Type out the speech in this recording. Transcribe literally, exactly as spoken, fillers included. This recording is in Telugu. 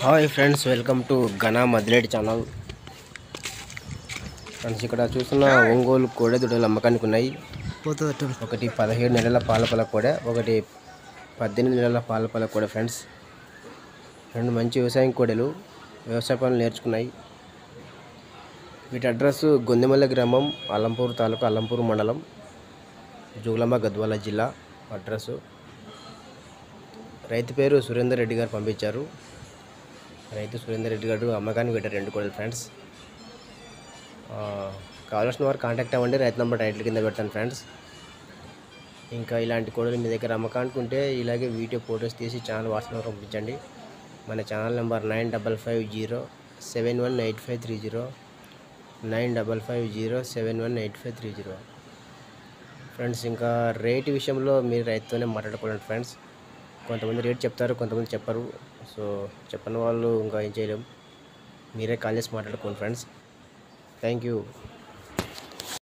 Hi friends, welcome to Ghana Madileti channel. Friends, ఇక్కడ చూస్తున్న ఒంగోలు కోడె దూడలు అమ్మకానికి ఉన్నాయి. ఒకటి పదిహేడు నెలల పాలపల కోడె, ఒకటి పద్దెనిమిది నెలల పాలపల కోడె. ఫ్రెండ్స్, రెండు మంచి వ్యవసాయం కోడెలు వ్యవసాయ పనులు నేర్చుకున్నాయి. వీటి అడ్రస్ గొందెమల్ల గ్రామం, అల్లంపూర్ తాలూకా, అల్లంపూర్ మండలం, జోగులాంబ గద్వాల జిల్లా అడ్రస్సు. రైతు పేరు సురేందర్ రెడ్డి గారు పంపించారు. రైతు సురేందర్ రెడ్డి గారు అమ్మకానికి పెట్టారు రెండు కోడలు. ఫ్రెండ్స్, కావాల్సిన వారు కాంటాక్ట్ అవ్వండి. రైతు నెంబర్ టైటిల్ కింద పెడతాను. ఫ్రెండ్స్, ఇంకా ఇలాంటి కోడలు మీ దగ్గర అమ్మకానికి ఉంటే ఇలాగే వీడియో ఫొటోస్ తీసి ఛానల్ వాట్సాప్లో పంపించండి. మన channel number nine double five zero seven one eight five three zero nine double five zero seven one eight five three zero. Friends, ఇంకా రేటు విషయంలో మీరు రైతుతోనే మాట్లాడుకోండి. ఫ్రెండ్స్, కొంతమంది రేట్ చెప్తారు, కొంతమంది చెప్పరు. సో చెప్పని వాళ్ళు ఇంకా ఏం చేయలేం. మీరే కాల్ చేసి మాట్లాడుకోండి. Friends, thank you.